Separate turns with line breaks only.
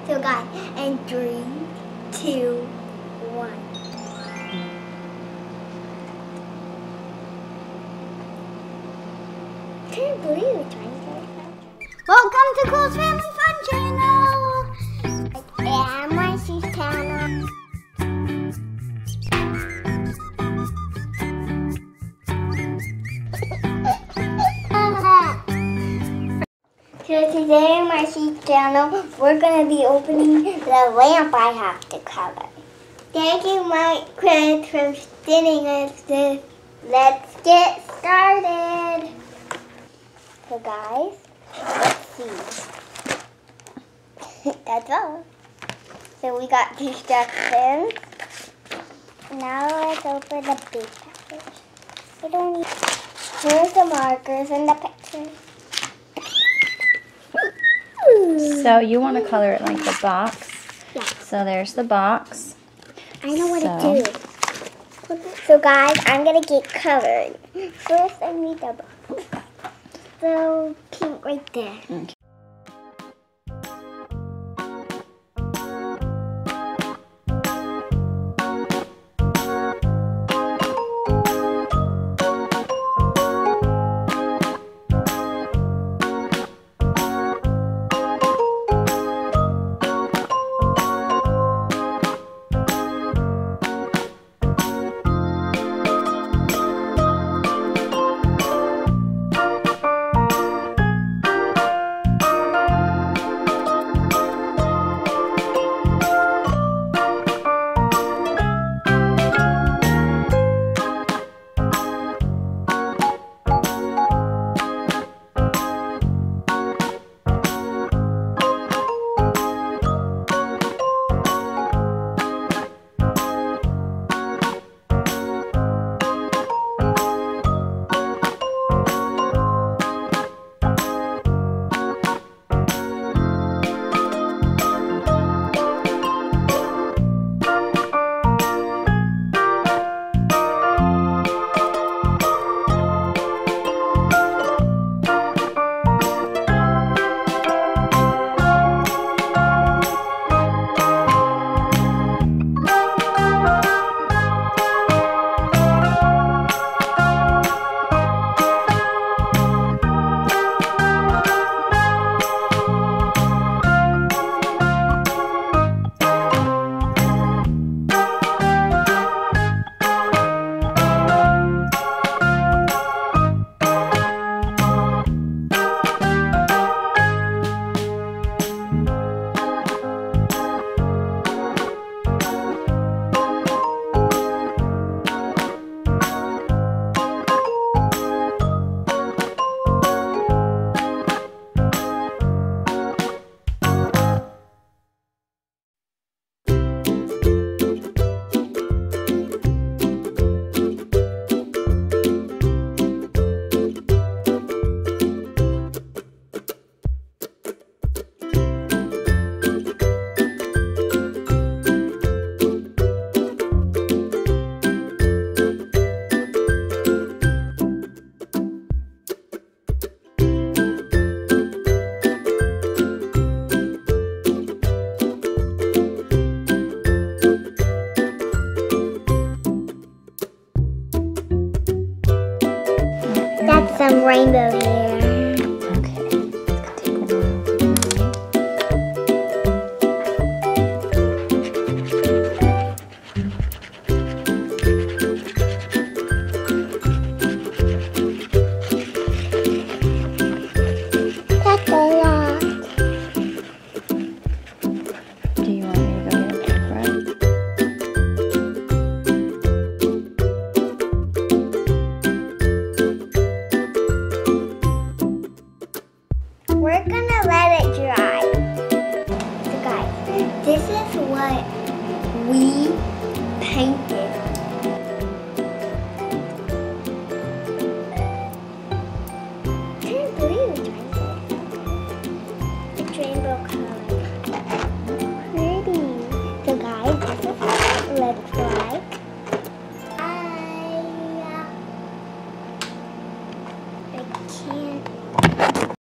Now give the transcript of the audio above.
So guys, and 3, 2, 1. Can't believe we're trying to get it. Welcome to Cole's Family Fun Channel. And Marcy's channel. So today on Marcy's channel, we're going to be opening the lamp I have to cover. Thank you, my Chris, for sending us this. Let's get started. So guys, let's see. That's all. So we got instructions. Now let's open the big package. We don't need. Here's the markers and the pictures.
So you want to color it like the box.
Yeah.
So there's the box.
I know what to do. So guys, I'm going to get colored. First I need the box. So pink right there.
Okay.
That's some rainbow here.
Okay. It's gonna take a while.
That's a lot.
Do you want me to go get a paintbrush?
We're gonna let it dry. So guys, this is what we painted